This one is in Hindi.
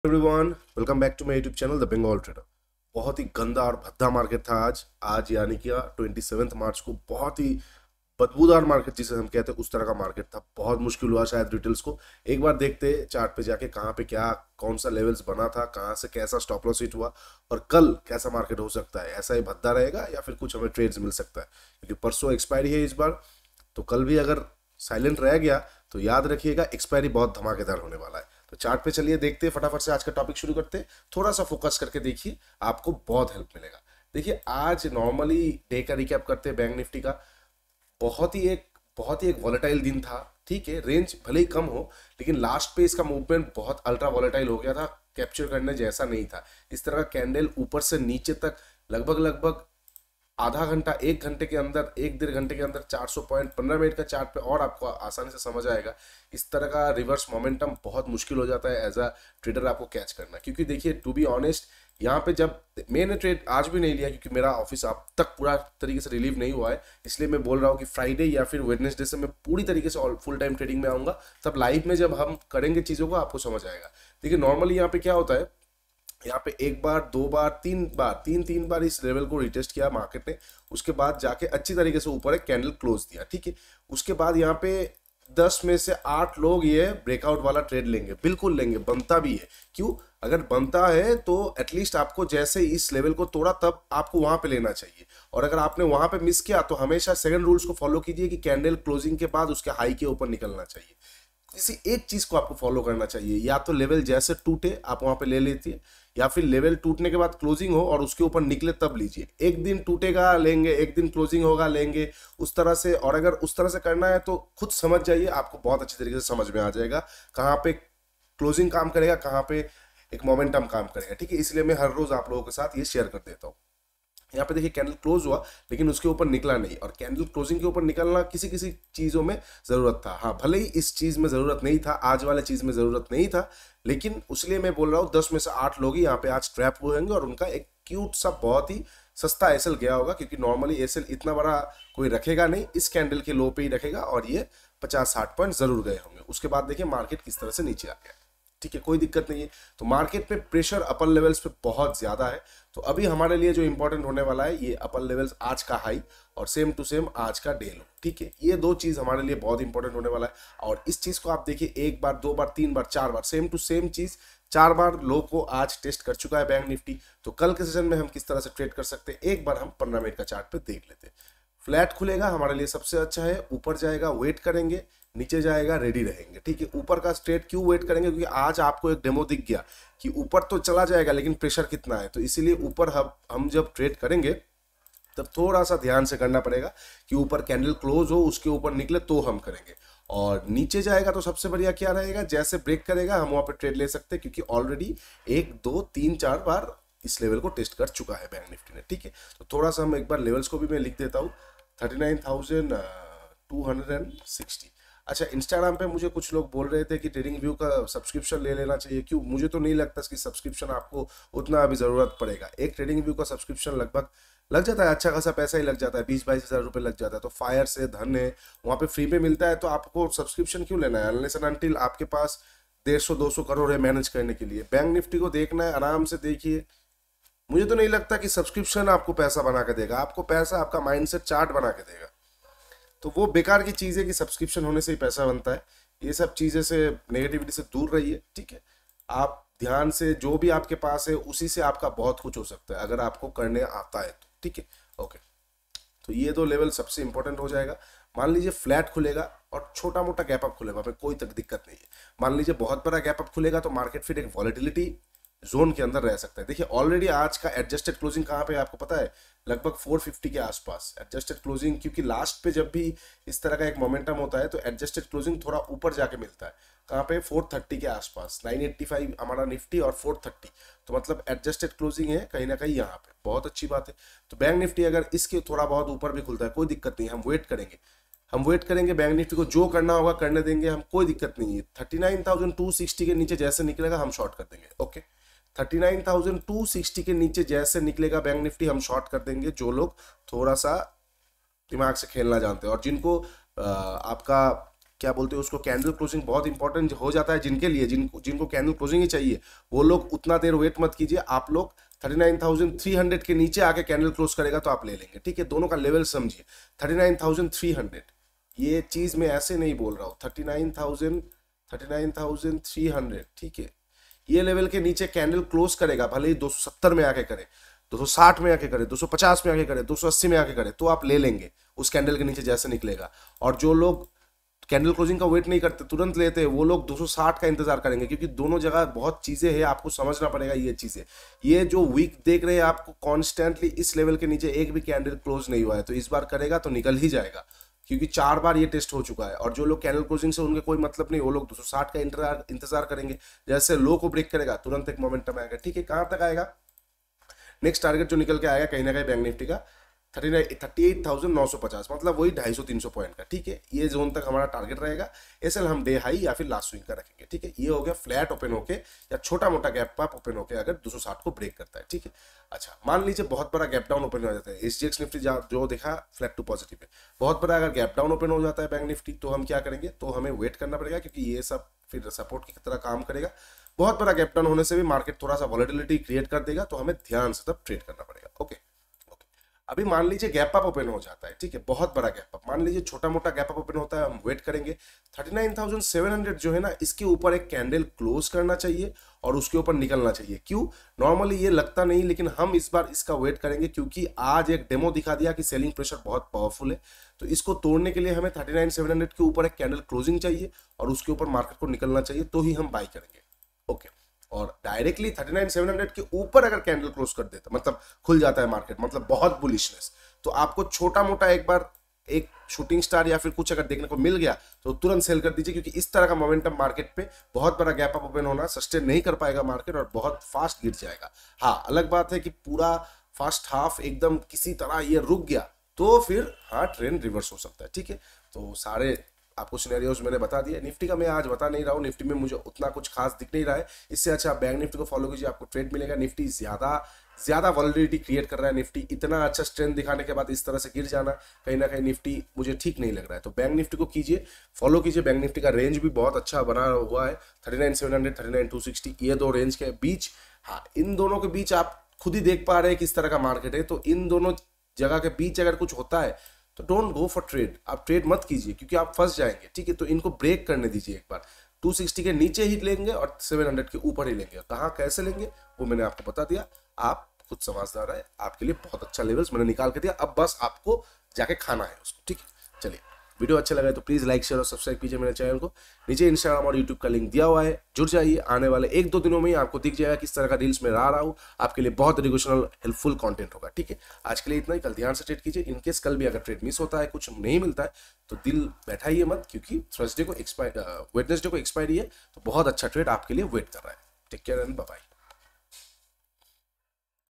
Everyone, welcome back to my YouTube channel the Bengal trader. बहुत ही गंदा और भद्दा मार्केट था आज यानी कि 27 मार्च को बहुत ही बदबूदार मार्केट जिसे हम कहते हैं उस तरह का मार्केट था। बहुत मुश्किल हुआ शायद रिटेल्स को। एक बार देखते चार्ट पे जाके कहाँ पे क्या कौन सा लेवल्स बना था, कहाँ से कैसा स्टॉप लॉस हिट हुआ और कल कैसा मार्केट हो सकता है। ऐसा ही भद्दा रहेगा या फिर कुछ हमें ट्रेड्स मिल सकता है, क्योंकि परसों एक्सपायरी है इस बार। तो कल भी अगर साइलेंट रह गया तो याद रखिएगा एक्सपायरी बहुत धमाकेदार होने वाला है। तो चार्ट पे चलिए देखते हैं, फटाफट से आज का टॉपिक शुरू करते हैं। थोड़ा सा फोकस करके देखिए, आपको बहुत हेल्प मिलेगा। देखिए आज नॉर्मली डे का रिकैप करते हैं बैंक निफ्टी का। बहुत ही एक वॉलेटाइल दिन था। ठीक है, रेंज भले ही कम हो लेकिन लास्ट पे इसका मूवमेंट बहुत अल्ट्रा वॉलेटाइल हो गया था, कैप्चर करने जैसा नहीं था। इस तरह का कैंडल ऊपर से नीचे तक लगभग आधा घंटा एक घंटे के अंदर, एक डेढ़ घंटे के अंदर 400 पॉइंट 15 मिनट का चार्ट पे और आपको आसानी से समझ आएगा। इस तरह का रिवर्स मोमेंटम बहुत मुश्किल हो जाता है एज अ ट्रेडर आपको कैच करना, क्योंकि देखिए टू बी ऑनेस्ट यहाँ पे जब मैंने ट्रेड आज भी नहीं लिया क्योंकि मेरा ऑफिस अब तक पूरा तरीके से रिलीव नहीं हुआ है, इसलिए मैं बोल रहा हूँ कि फ्राइडे या फिर वेडनेसडे से मैं पूरी तरीके से फुल टाइम ट्रेडिंग में आऊँगा। तब लाइव में जब हम करेंगे चीज़ों को आपको समझ आएगा। देखिए नॉर्मली यहाँ पे क्या होता है, यहाँ पे एक बार दो बार तीन बार इस लेवल को रिटेस्ट किया मार्केट ने। उसके बाद जाके अच्छी तरीके से ऊपर एक कैंडल क्लोज दिया। ठीक है, उसके बाद यहाँ पे 10 में से 8 लोग ये ब्रेकआउट वाला ट्रेड लेंगे, बिल्कुल लेंगे, बनता भी है। क्यों? अगर बनता है तो एटलीस्ट आपको जैसे इस लेवल को तोड़ा तब आपको वहां पे लेना चाहिए। और अगर आपने वहां पे मिस किया तो हमेशा सेकंड रूल्स को फॉलो कीजिए कि कैंडल क्लोजिंग के बाद उसके हाई के ऊपर निकलना चाहिए। किसी एक चीज को आपको फॉलो करना चाहिए, या तो लेवल जैसे टूटे आप वहां पे ले लेती है, या फिर लेवल टूटने के बाद क्लोजिंग हो और उसके ऊपर निकले तब लीजिए। एक दिन टूटेगा लेंगे, एक दिन क्लोजिंग होगा लेंगे, उस तरह से। और अगर उस तरह से करना है तो खुद समझ जाइए, आपको बहुत अच्छी तरीके से समझ में आ जाएगा कहाँ पे क्लोजिंग काम करेगा, कहाँ पे एक मोमेंटम काम करेगा। ठीक है, इसलिए मैं हर रोज आप लोगों के साथ ये शेयर कर देता हूँ। यहाँ पे देखिए कैंडल क्लोज हुआ लेकिन उसके ऊपर निकला नहीं, और कैंडल क्लोजिंग के ऊपर निकलना किसी किसी चीज़ों में ज़रूरत था। हाँ, भले ही इस चीज़ में ज़रूरत नहीं था, आज वाले चीज़ में ज़रूरत नहीं था, लेकिन उसलिए मैं बोल रहा हूँ 10 में से 8 लोग ही यहाँ पे आज ट्रैप हुए होंगे और उनका एक क्यूट सा बहुत ही सस्ता एसएल गया होगा, क्योंकि नॉर्मली एसएल इतना बड़ा कोई रखेगा नहीं, इस कैंडल के लो पे ही रखेगा और ये 50-60 पॉइंट जरूर गए होंगे। उसके बाद देखिए मार्केट किस तरह से नीचे आ गया। ठीक है, कोई दिक्कत नहीं है। तो मार्केट पे प्रेशर अपर लेवल्स पे बहुत ज्यादा है। तो अभी हमारे लिए जो इंपॉर्टेंट होने वाला है ये अपर लेवल्स आज का हाई और सेम टू सेम आज का डे लो। ठीक है, ये दो चीज हमारे लिए बहुत इंपॉर्टेंट होने वाला है। और इस चीज को आप देखिए, एक बार दो बार तीन बार चार बार सेम टू सेम चीज 4 बार लो को आज टेस्ट कर चुका है बैंक निफ्टी। तो कल के सेशन में हम किस तरह से ट्रेड कर सकते हैं, एक बार हम 15 मिनट का चार्ट पे देख लेते हैं। फ्लैट खुलेगा हमारे लिए सबसे अच्छा है, ऊपर जाएगा वेट करेंगे, नीचे जाएगा रेडी रहेंगे। ठीक है, ऊपर का स्ट्रेट क्यों वेट करेंगे, क्योंकि आज आपको एक डेमो दिख गया कि ऊपर तो चला जाएगा लेकिन प्रेशर कितना है। तो इसीलिए ऊपर हम जब ट्रेड करेंगे तब थोड़ा सा ध्यान से करना पड़ेगा कि ऊपर कैंडल क्लोज हो, उसके ऊपर निकले तो हम करेंगे। और नीचे जाएगा तो सबसे बढ़िया क्या रहेगा, जैसे ब्रेक करेगा हम वहां पे ट्रेड ले सकते हैं, क्योंकि ऑलरेडी 1 2 3 4 बार इस लेवल को टेस्ट कर चुका है बैंक निफ्टी ने। ठीक है, तो थोड़ा सा हम एक बार लेवल्स को भी मैं लिख देता हूँ, 39,260। अच्छा, इंस्टाग्राम पे मुझे कुछ लोग बोल रहे थे कि ट्रेडिंग व्यू का सब्सक्रिप्शन ले लेना चाहिए। क्यों? मुझे तो नहीं लगता कि सब्सक्रिप्शन आपको उतना अभी ज़रूरत पड़ेगा। एक ट्रेडिंग व्यू का सब्सक्रिप्शन लगभग लग जाता है, अच्छा खासा पैसा ही लग जाता है, 20-22 हज़ार रुपये लग जाता है। तो फायर से धन है, वहाँ पे फ्री में मिलता है, तो आपको सब्सक्रिप्शन क्यों लेना है, अनलेस एंड अनटिल आपके पास 150-200 करोड़ है मैनेज करने के लिए। बैंक निफ्टी को देखना है, आराम से देखिए। मुझे तो नहीं लगता कि सब्सक्रिप्शन आपको पैसा बना के देगा, आपको पैसा आपका माइंडसेट चार्ट बना के देगा। तो वो बेकार की चीज़ है कि सब्सक्रिप्शन होने से ही पैसा बनता है। ये सब चीज़ें से, नेगेटिविटी से दूर रहिए। ठीक है, आप ध्यान से जो भी आपके पास है उसी से आपका बहुत कुछ हो सकता है, अगर आपको करने आता है तो। ठीक है, ओके। तो ये दो लेवल सबसे इंपॉर्टेंट हो जाएगा। मान लीजिए फ्लैट खुलेगा और छोटा मोटा गैप अप खुलेगा, हमें कोई तक दिक्कत नहीं है। मान लीजिए बहुत बड़ा गैप अप खुलेगा तो मार्केट फिर एक वॉलेटिलिटी जोन के अंदर रह सकता है। देखिए ऑलरेडी आज का एडजस्टेड क्लोजिंग कहाँ पे है आपको पता है, लगभग 450 के आसपास एडजस्टेड क्लोजिंग। क्योंकि लास्ट पे जब भी इस तरह का एक मोमेंटम होता है तो एडजस्टेड क्लोजिंग थोड़ा ऊपर जाके मिलता है। कहाँ पे? 430 के आसपास, 985 हमारा निफ्टी और 430, तो मतलब एडजस्टेड क्लोजिंग है कहीं ना कहीं यहाँ पे। बहुत अच्छी बात है। तो बैंक निफ्टी अगर इसके थोड़ा बहुत ऊपर भी खुलता है कोई दिक्कत नहीं, हम वेट करेंगे बैंक निफ्टी को जो करना होगा करने देंगे हम, कोई दिक्कत नहीं है। 39,260 के नीचे जैसे निकलेगा हम शॉर्ट कर देंगे। ओके, 39,260 के नीचे जैसे निकलेगा बैंक निफ्टी हम शॉर्ट कर देंगे, जो लोग थोड़ा सा दिमाग से खेलना जानते हैं और जिनको आपका क्या बोलते हैं उसको, कैंडल क्लोजिंग बहुत इंपॉर्टेंट हो जाता है जिनके लिए, जिनको कैंडल क्लोजिंग ही चाहिए वो लोग उतना देर वेट मत कीजिए। आप लोग 39,300 के नीचे आके कैंडल क्लोज करेगा तो आप ले लेंगे, ठीक है। दोनों का लेवल समझिए, 39,300 ये चीज मैं ऐसे नहीं बोल रहा हूँ, 39,300, ठीक है। ये लेवल के नीचे कैंडल क्लोज करेगा, भले ही 270 में आके करे, 260 में आके करे, 250 में आके करे, 280 में आके करे, तो आप ले लेंगे उस कैंडल के नीचे जैसे निकलेगा। और जो लोग कैंडल क्लोजिंग का वेट नहीं करते, तुरंत लेते हैं, वो लोग 260 का इंतजार करेंगे, क्योंकि दोनों जगह बहुत चीजें हैं, आपको समझना पड़ेगा ये चीजें। ये जो वीक देख रहे हैं आपको कॉन्स्टेंटली इस लेवल के नीचे एक भी कैंडल क्लोज नहीं हुआ है, तो इस बार करेगा तो निकल ही जाएगा, क्योंकि 4 बार ये टेस्ट हो चुका है। और जो लोग कैंडल क्लोजिंग से उनके कोई मतलब नहीं, वो लोग 260 का इंतजार करेंगे, जैसे लो को ब्रेक करेगा तुरंत एक मोमेंटम आएगा, ठीक है। कहां तक आएगा, नेक्स्ट टारगेट जो निकल के आएगा कहीं ना कहीं बैंक निफ्टी का 38,950, मतलब वही 250-300 पॉइंट का, ठीक है। ये जोन तक हमारा टारगेट रहेगा। एसएल हम डे हाई या फिर लास्ट स्विंग का रखेंगे, ठीक है। ये हो गया फ्लैट ओपन होके या छोटा मोटा गैप अप ओपन होके अगर 260 को ब्रेक करता है, ठीक है। अच्छा, मान लीजिए बहुत बड़ा गैप डाउन ओपन हो जाता है, एसजीएक्स निफ्टी जो देखा फ्लैट टू पॉजिटिव है, बहुत बड़ा अगर गैप डाउन ओपन हो जाता है बैंक निफ्टी, तो हम क्या करेंगे, तो हमें वेट करना पड़ेगा, क्योंकि ये सब फिर सपोर्ट की तरह काम करेगा। बहुत बड़ा गैप डाउन होने से भी मार्केट थोड़ा सा वॉलेटिलिटी क्रिएट कर देगा, तो हमें ध्यान से तब ट्रेड करना पड़ेगा। ओके, अभी मान लीजिए गैप अप ओपन हो जाता है, ठीक है, बहुत बड़ा गैप अप, मान लीजिए छोटा मोटा गैप अप ओपन होता है, हम वेट करेंगे। 39,700 जो है ना, इसके ऊपर एक कैंडल क्लोज करना चाहिए और उसके ऊपर निकलना चाहिए। क्यों, नॉर्मली ये लगता नहीं, लेकिन हम इस बार इसका वेट करेंगे, क्योंकि आज एक डेमो दिखा दिया कि सेलिंग प्रेशर बहुत पावरफुल है। तो इसको तोड़ने के लिए हमें 39,700 के ऊपर एक कैंडल क्लोजिंग चाहिए और उसके ऊपर मार्केट को निकलना चाहिए, तो ही हम बाई करेंगे। ओके, और डायरेक्टली 39,700 के ऊपर अगर कैंडल क्लोज कर देता, मतलब खुल जाता है मार्केट, मतलब बहुत बुलिशनेस, तो आपको छोटा मोटा एक बार एक शूटिंग स्टार या फिर कुछ अगर देखने को मिल गया तो तुरंत सेल कर दीजिए, क्योंकि इस तरह का मोमेंटम मार्केट पे बहुत बड़ा गैप अप ओपन होना सस्टेन नहीं कर पाएगा मार्केट और बहुत फास्ट गिर जाएगा। हाँ, अलग बात है कि पूरा फर्स्ट हाफ एकदम किसी तरह ये रुक गया तो फिर हाँ ट्रेंड रिवर्स हो सकता है, ठीक है। तो सारे आपको सिनेरियोज मैंने बता दिया। निफ्टी का मैं आज बता नहीं रहा हूँ, निफ्टी में मुझे उतना कुछ खास दिख नहीं रहा है, इससे अच्छा आप बैंक निफ्टी को फॉलो कीजिए, आपको ट्रेड मिलेगा। निफ्टी ज्यादा वॉलेटिलिटी क्रिएट कर रहा है, निफ्टी इतना अच्छा स्ट्रेंथ दिखाने के बाद इस तरह से गिर जाना कहीं ना कहीं निफ्टी मुझे ठीक नहीं लग रहा है। तो बैंक निफ्टी को कीजिए, फॉलो कीजिए। बैंक निफ्टी का रेंज भी बहुत अच्छा बना हुआ है, 39,700, 39,260, ये दो रेंज के बीच। हाँ, इन दोनों के बीच आप खुद ही देख पा रहे हैं किस तरह का मार्केट है, तो इन दोनों जगह के बीच अगर कुछ होता है तो डोंट गो फॉर ट्रेड, आप ट्रेड मत कीजिए, क्योंकि आप फंस जाएंगे, ठीक है। तो इनको ब्रेक करने दीजिए एक बार, 260 के नीचे ही लेंगे और 700 के ऊपर ही लेंगे। कहाँ कैसे लेंगे वो मैंने आपको बता दिया, आप खुद समझदार है, आपके लिए बहुत अच्छा लेवल्स मैंने निकाल के दिया, अब बस आपको जाके खाना है उसको, ठीक है। चलिए, वीडियो अच्छा लगा तो प्लीज लाइक शेयर और सब्सक्राइब कीजिए मेरे चैनल को। नीचे इंस्टाग्राम और यूट्यूब का लिंक दिया हुआ है, जुड़ जाइए। आने वाले 1-2 दिनों में ही आपको दिख जाएगा किस तरह का रील्स में ला रहा हूँ, आपके लिए बहुत एजुकेशनल हेल्पफुल कंटेंट होगा, ठीक है। आज के लिए इतना ही, कल ध्यान से ट्रेड कीजिए। इनकेस कल भी अगर ट्रेड मिस होता है, कुछ नहीं मिलता है, तो दिल बैठाइए मत, क्योंकि वेडनेसडे को एक्सपायरी है, तो बहुत अच्छा ट्रेड आपके लिए वेट कर रहा है। Take care and bye bye.